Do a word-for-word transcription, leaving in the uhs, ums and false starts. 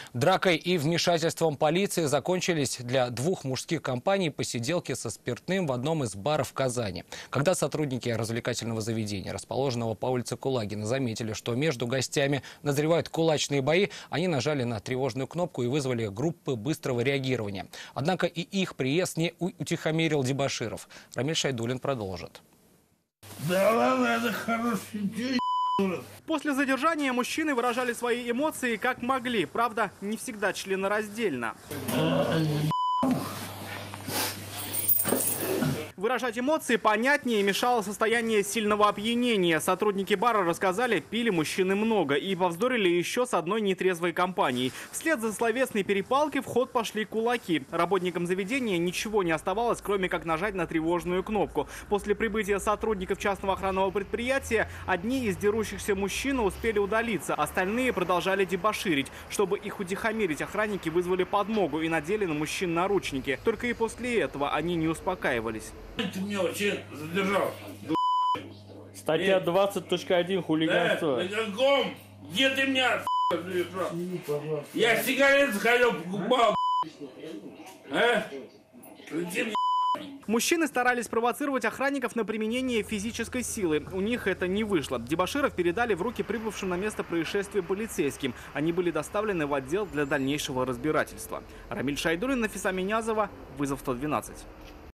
Дракой и вмешательством полиции закончились для двух мужских компаний посиделки со спиртным в одном из баров в Казани. Когда сотрудники развлекательного заведения, расположенного по улице Кулагина, заметили, что между гостями назревают кулачные бои, они нажали на тревожную кнопку и вызвали группы быстрого реагирования. Однако и их приезд не утихомирил дебоширов. Рамиль Шайдуллин продолжит. Да ладно, это хороший. После задержания мужчины выражали свои эмоции как могли. Правда, не всегда членораздельно. Выражать эмоции понятнее мешало состояние сильного опьянения. Сотрудники бара рассказали, пили мужчины много и повздорили еще с одной нетрезвой компанией. Вслед за словесной перепалкой в ход пошли кулаки. Работникам заведения ничего не оставалось, кроме как нажать на тревожную кнопку. После прибытия сотрудников частного охранного предприятия одни из дерущихся мужчин успели удалиться, остальные продолжали дебоширить. Чтобы их утихомирить, охранники вызвали подмогу и надели на мужчин наручники. Только и после этого они не успокаивались. Ты меня вообще задержал? Статья двадцать точка один хулиганство. Да, на каком? Где ты меня задержал? Я сигареты хотел покупал. А? Мужчины старались провоцировать охранников на применение физической силы. У них это не вышло. Дебоширов передали в руки прибывшим на место происшествия полицейским. Они были доставлены в отдел для дальнейшего разбирательства. Рамиль Шайдуллин, Нафиса Минязова, вызов сто двенадцать.